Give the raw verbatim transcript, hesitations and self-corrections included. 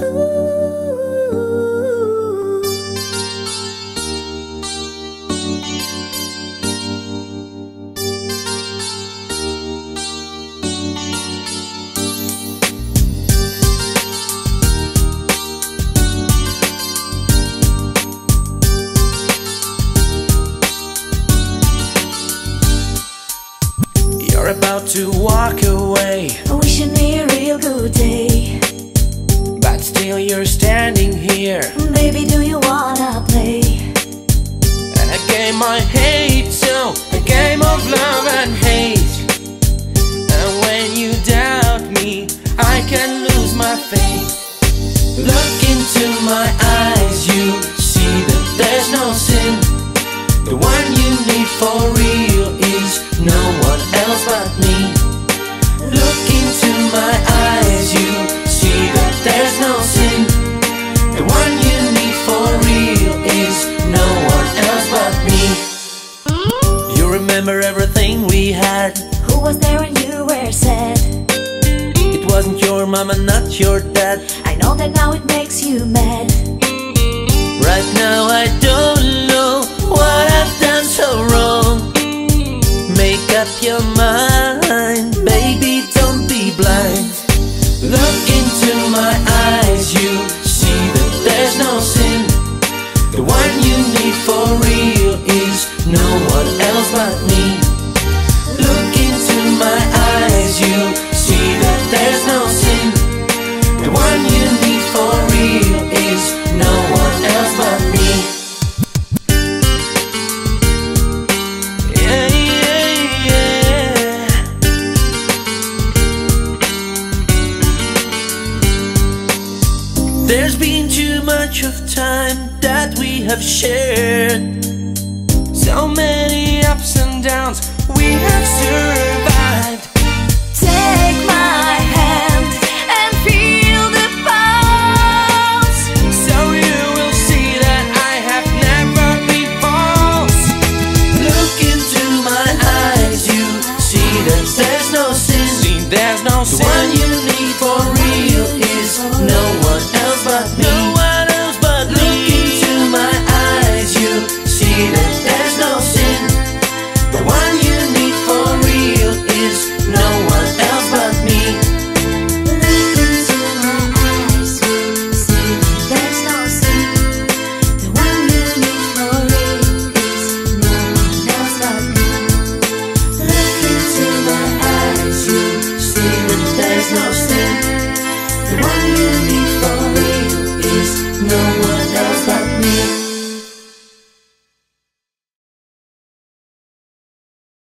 About to walk away, wishing me a real good day, but still you're standing here. Baby, do you wanna play A game I hate, so a game of love and hate. And when you doubt me, I can lose my faith. Look into my eyes, you see that there's no sin. The one you need for real is no one else but me. Look into my eyes, you see that there's no sin. The one you need for real is no one else but me. You remember everything we had. Who was there when you were sad? It wasn't your mama, not your dad. I know that now it makes you mad. Right now I don't know what I've done so wrong. Make up your mind, baby, don't be blind. Look into my eyes, you see that there's no sin. The one you need for real is no one else but me. Look into my eyes, you see that there's no sin. The one you need for real is no one else but me. There's been too much of time that we have shared. So many ups and downs we have survived. Take my hand and feel the pulse, so you will see that I have never been false. Look into my eyes, you see that there's no sin. See, there's no sin. The one you need for real is no one else but me. No one else but me. Look into my eyes, you see that there's no sin. The one you need for real is no one else but me. look into my eyes, you see that there's no sin. The one you need for real is no one else but me. Look into my eyes, you see that there's no sin. The one you need for real is no one else but me.